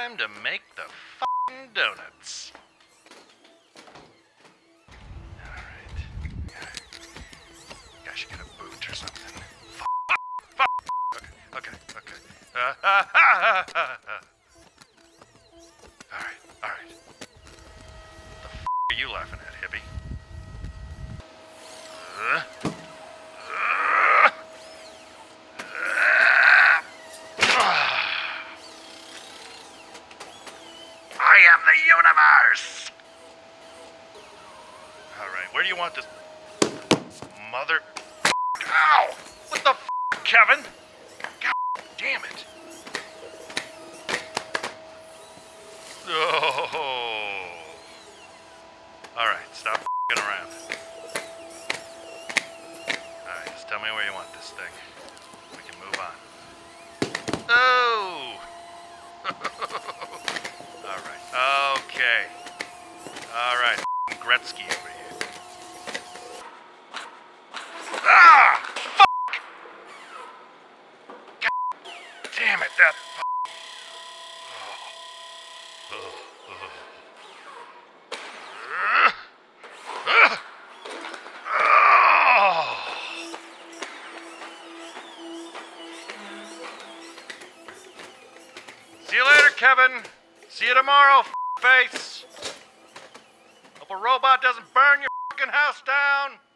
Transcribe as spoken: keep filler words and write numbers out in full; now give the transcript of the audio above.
time to make the f***ing donuts. Alright. I should get a boot or something. F***, f***. Okay, okay, okay. Uh, ha, ha, ha, ha, ha. Alright, alright. The f*** are you laughing at, hippie? Uh, uh, uh, I am the universe! Alright, where do you want this? Mother... Ow! What the f***, Kevin? God damn it. Oh. Alright, stop f***ing around. Alright, just tell me where you want this thing. We can move on. Oh! Alright, okay. Alright, Gretzky over here. Ah! Fuck! God damn it, that f***. Oh. Oh. Oh. See you later, Kevin. See you tomorrow, f***face. Hope a robot doesn't burn your f***ing house down.